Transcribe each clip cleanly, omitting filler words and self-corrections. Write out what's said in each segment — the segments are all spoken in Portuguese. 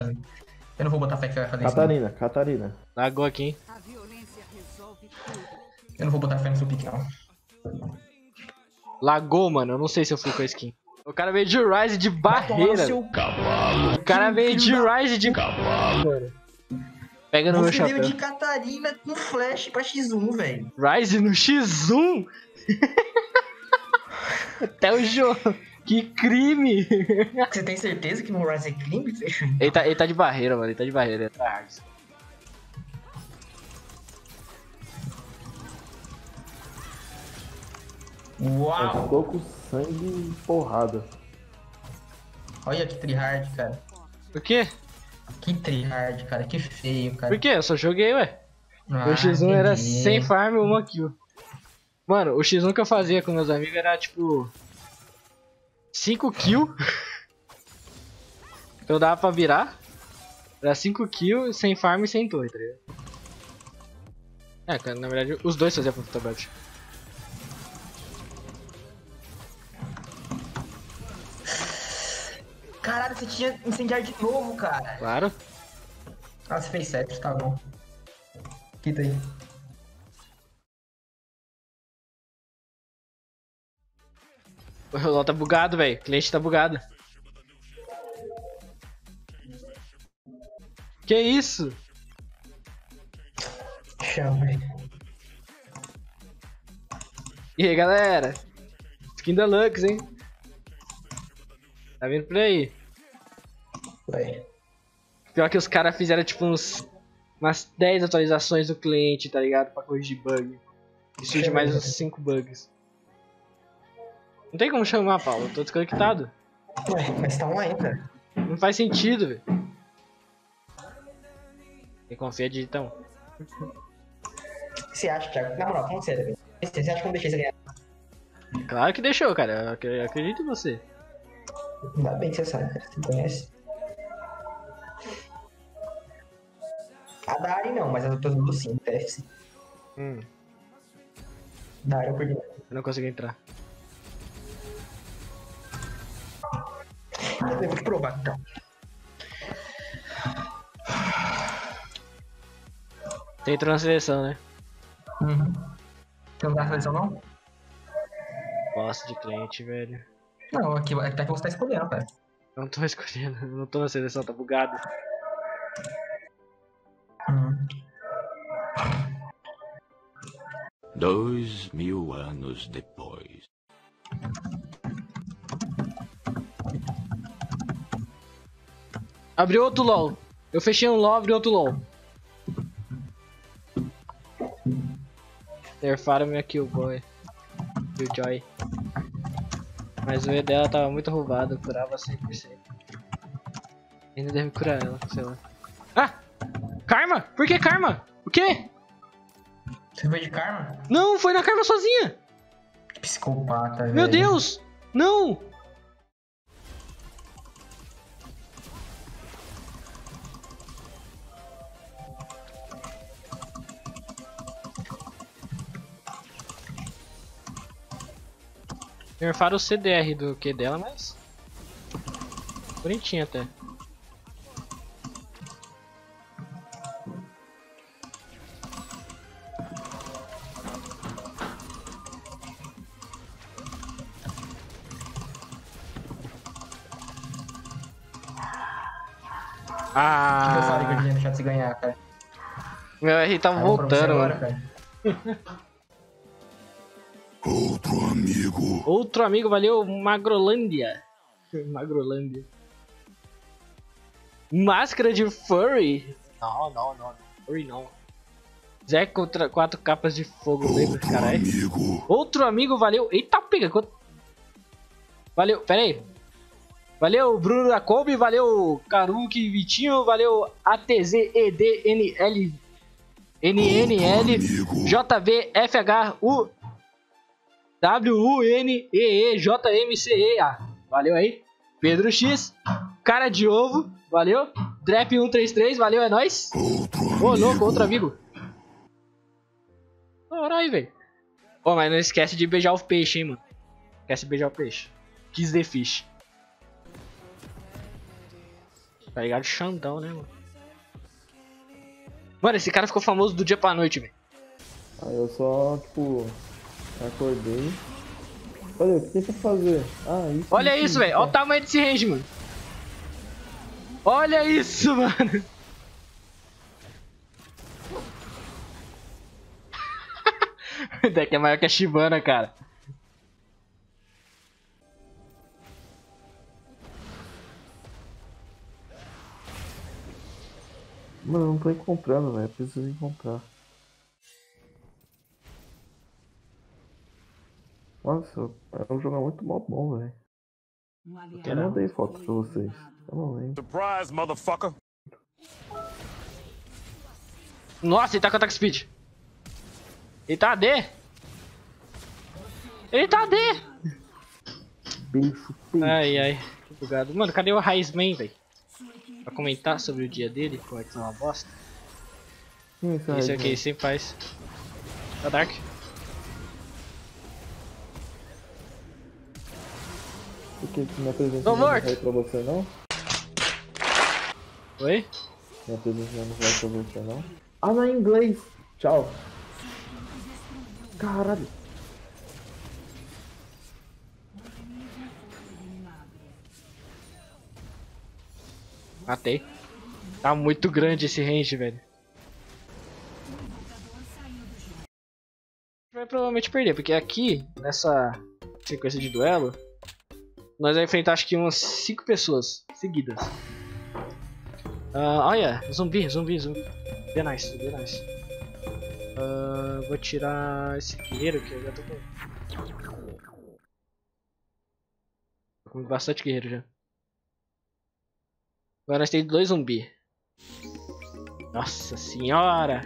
fazer. Eu não vou botar fé que você vai fazer isso. Catarina, Catarina. Lagou aqui, hein? A violência resolve tudo. Eu não vou botar fé no seu pique, não. Lagou, mano. Eu não sei se eu fui com a skin. O cara veio de Rise de Vai tomar no barreira. seu O cara veio de Rise de cavalo. Pega no meu Você veio chapéu. de Catarina com flash pra X1, velho. Rise no X1? Até o jogo. Que crime! Você tem certeza que no Rise é crime? Fechou. Ele tá de barreira, mano. Ele tá de barreira. Ele é tryhard. Uau! Eu tô com sangue e porrada. Olha que tryhard, cara. Por quê? Que tryhard, cara. Que feio, cara. Por quê? Eu só joguei, ué. Ah, O X1 era entendi. 100 farm e 1 kill. Mano, o X1 que eu fazia com meus amigos era tipo 5 kills. Então dava pra virar. Era 5 kills, sem farm e sem torre, tá ligado? É, cara, na verdade os dois faziam puta bot. Caralho, você tinha incendiar de novo, cara. Claro. Ah, você fez 7, tá bom. Quita aí. O LoL tá bugado, velho. O cliente tá bugado. Que isso? Chama, velho. E aí, galera? Skin Deluxe, hein? Tá vindo por aí. Vai. Pior que os caras fizeram tipo umas 10 atualizações do cliente, tá ligado? Pra corrigir bug. E surge mais uns 5 bugs. Não tem como chamar, Paulo. Eu tô desconectado. Ué, mas tá online, cara. Não faz sentido, velho. Quem confia digita 1. O que você acha, Thiago? Na moral, falando sério, velho. Você acha que eu não deixei você ganhar? Claro que deixou, cara. Eu acredito em você. Ainda bem que você sabe, cara. Você conhece. A Dari não, mas as outras duas sim. TF sim. Dari eu perdi. Eu não consigo entrar. Eu devo que provar, então. Você entrou na seleção, né? Uhum. Você não tá na seleção, não? Bosta de cliente, velho. Não, aqui até que você tá escolhendo, cara. Eu não tô escolhendo. Eu não tô na seleção, tá bugado. Uhum. 2000 anos depois. Abriu outro LOL. Eu fechei um LOL, abri outro LOL. Nerfaram minha Killboy. Killjoy. Mas o E dela tava muito roubado, eu curava 100%. Ainda deve curar ela, sei lá. Ah! Karma? Por que Karma? O quê? Você foi de Karma? Não, foi na Karma sozinha! Que psicopata, velho. Meu Deus! Não! Nerfaram o CDR do Q dela, mas... bonitinho até. O que eu falei que eu devia deixar de se ganhar, cara? Meu R tá Ah, eu vou pra você voltando, agora, mano. cara. Outro amigo. Outro amigo, valeu, Magrolândia. Magrolândia. Máscara de furry. Não. Furry não. Zé contra 4 capas de fogo, lembra, caralho? Amigo. Outro amigo, valeu. Eita, pega. Valeu, pera aí. Valeu, Bruno da Kombi, valeu, Karuki Vitinho, valeu, ATZ EDNL NNL JV FHU WUNEE JMCEA. Valeu aí. Pedro X, cara de ovo, valeu. Drap 133, valeu, é nóis. Ô, louco, outro amigo. Caralho, velho. Ô, mas não esquece de beijar o peixe, hein, mano. Esquece de beijar o peixe. Kiss the fish. Tá ligado? Xandão, né, mano? Mano, esse cara ficou famoso do dia pra noite, velho. Aí eu só, tipo, acordei. Olha, o que tem pra fazer? Ah, isso. Olha isso, velho. Olha o tamanho desse range, mano. Olha isso, mano. O deck é maior que a Shyvana, cara. Mano, eu não tô encontrando, velho. Preciso encontrar. Nossa, é um jogo muito mal bom, velho. Eu mandei foto pra vocês. Eu não lembro. Surprise, motherfucker! Nossa, ele tá com attack speed. Ele tá AD. Ele tá AD. Bicho, bicho. Ai, ai. Que bugado. Mano, cadê o Raizman, velho? Pra comentar sobre o dia dele, como é que tá uma bosta. Esse aqui, sempre faz. Tá Dark. Por que minha presença Tô não morto. vai pra você, não? Oi? Minha presença não vai pra você, não? Ah, não é em inglês. Tchau. Caralho. Matei. Tá muito grande esse range, velho. Vai provavelmente perder, porque aqui, nessa sequência de duelo, nós vamos enfrentar acho que umas 5 pessoas seguidas. Olha, zumbi. Be nice. Vou tirar esse guerreiro que eu já tô com bastante guerreiro já. Agora nós temos 2 zumbi. Nossa senhora!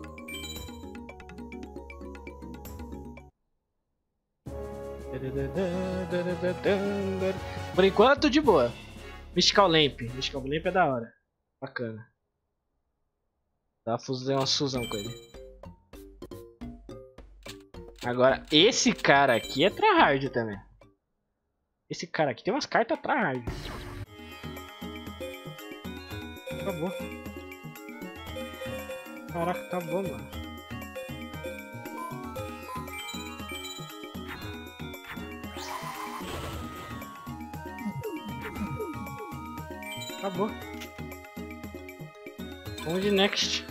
Por enquanto, de boa. Mystical Lamp é da hora. Bacana. Dá pra fazer uma fusão com ele. Agora, esse cara aqui é tryhard também. Esse cara aqui tem umas cartas tryhard. Acabou. Caraca, acabou, mano. Acabou. Vamos de next.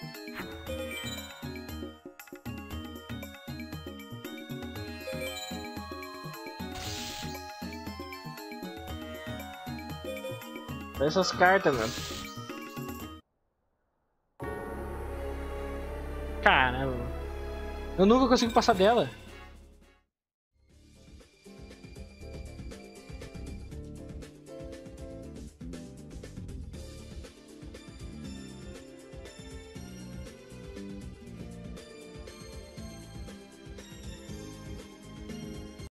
Olha essas cartas, mano. Caramba. Eu nunca consigo passar dela.